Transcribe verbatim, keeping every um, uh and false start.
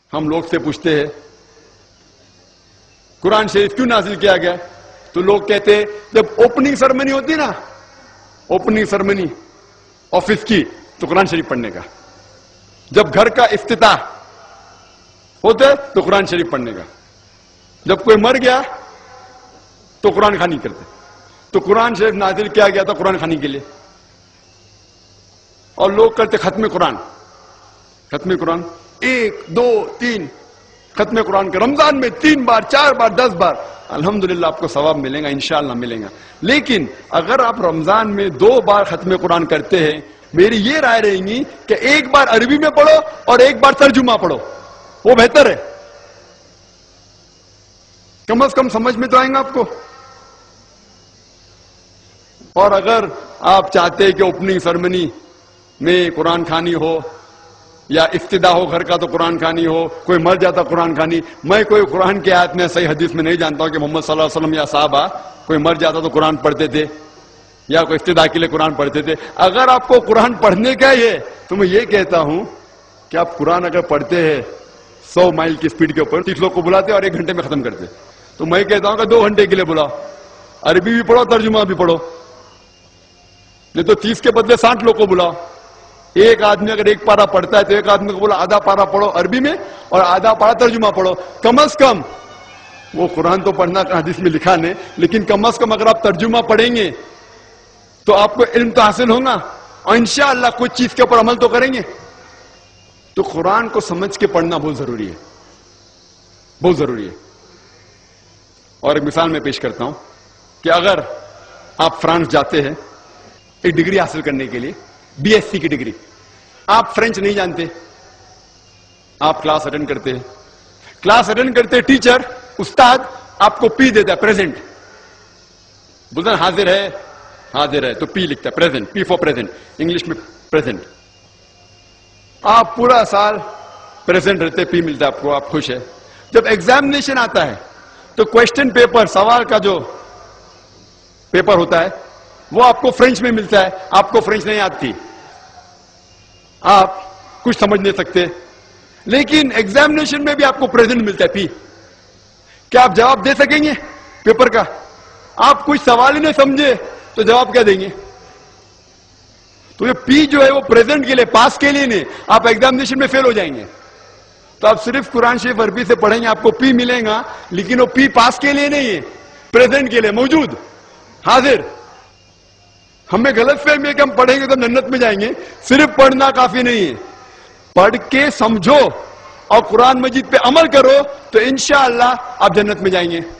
ہم لوگ سے پوچھتے ہیں قرآن شریف کیوں نازل کیا گیا؟ تو لوگ کہتے ہیں جب اوپننگ سرمنی ہوتی نا، اوپننگ سرمنی آفس کی، تو قرآن شریف پڑھنے کا. جب گھر کا افتتاح ہوتا ہے تو قرآن شریف پڑھنے کا. جب کوئی مر گیا تو قرآن خوانی کرتے. تو قرآن شریف نازل کیا گیا تھا قرآن خوانی کے لیے. اور لوگ کرتے ختم قرآن، ختم قرآن ایک دو تین ختم قرآن کے رمضان میں تین بار چار بار دس بار. الحمدللہ آپ کو ثواب ملے گا، انشاءاللہ ملے گا. لیکن اگر آپ رمضان میں دو بار ختم قرآن کرتے ہیں، میری یہ رائے رہے گی کہ ایک بار عربی میں پڑھو اور ایک بار ترجمہ پڑھو، وہ بہتر ہے. کم از کم سمجھ میں تو آئیں گا آپ کو. اور اگر آپ چاہتے ہیں کہ اوپننگ سرمنی میں قرآن خوانی ہو یا افتتاح ہو گھر کا تو قرآن خوانی ہو، کوئی مر جاتا قرآن خوانی. میں کوئی قرآن کی آیت میں صحیح حدیث میں نہیں جانتا ہوں کہ محمد صلی اللہ علیہ وسلم یا صحابہ کوئی مر جاتا تو قرآن پڑھتے تھے یا کوئی افتتاح کے لیے قرآن پڑھتے تھے. اگر آپ کو قرآن پڑھنے کا ہی ہے تو میں یہ کہتا ہوں کہ آپ قرآن اگر پڑھتے ہیں سو مائل کی سپیڈ کے اوپر، تیس لوگ کو بلاتے اور ایک گھنٹے میں ختم کرتے، تو میں کہتا ہوں کہ دو گھنٹے کے لیے بلاؤ، عربی بھی پڑھو ترجمہ بھی پڑھو. نہیں تو تیس کے بدلے ساٹھ لوگ کو بلاؤ. ایک آدمی اگر ایک پارا پڑھتا ہے تو ایک آدمی کو بولا آدھا پارا پڑھو عربی میں اور آدھا پارا ترجمہ پڑھو. کم از کم وہ قرآن تو پڑھنا حدیث میں لکھا نہیں، لیکن کم از کم اگر آپ ترجمہ پڑھیں گے تو آپ کو علم تو حاصل ہوگا اور انشاءاللہ کچھ چیز کے اوپر عمل تو کریں گے. تو قرآن کو سمجھ کے پڑھنا بہت ضروری ہے، بہت ضروری ہے. اور ایک مثال میں پیش کرتا ہوں کہ اگر آپ فرانس جاتے ہیں ایک ڈگری حاصل کرنے کے لیے، بی ایس سی کی ڈگری، آپ فرینچ نہیں جانتے، آپ کلاس اٹینڈ کرتے ہیں، کلاس اٹینڈ کرتے ٹیچر استاد آپ کو پی دیتا ہے، پریزنٹ بولتا ہے حاضر ہے حاضر ہے تو پی لکھتا ہے، present, P four present, English میں پریزنٹ. آپ پورا سال پریزنٹ رہتے، پی ملتا ہے آپ کو، آپ خوش ہے. جب ایگزامینیشن آتا ہے تو کوشچن پیپر، سوال کا جو پیپر ہوتا ہے وہ آپ کو فرینچ میں ملتا ہے. آپ کو فرینچ نہیں آتی، آپ کچھ سمجھ نہیں سکتے، لیکن ایگزامینیشن میں بھی آپ کو پریزنٹ ملتا ہے، پی. کیا آپ جواب دے سکیں گے پیپر کا؟ آپ کچھ سوال ہی نہیں سمجھے تو جواب کیا دیں گے؟ تو یہ پی جو ہے وہ پریزنٹ کے لیے، پاس کے لیے نہیں. آپ ایگزامینیشن میں فیل ہو جائیں گے. تو آپ صرف قرآن شریف عربی سے پڑھیں گے، آپ کو پی ملے گا، لیکن وہ پی پاس کے لیے نہیں ہے، پریزنٹ کے لیے، موجود، حاضر. ہمیں غلط فہمی ہے کہ ہم پڑھیں گے تو جنت میں جائیں گے. صرف پڑھنا کافی نہیں ہے، پڑھ کے سمجھو اور قرآن مجید پہ عمل کرو تو انشاءاللہ آپ جنت میں جائیں گے.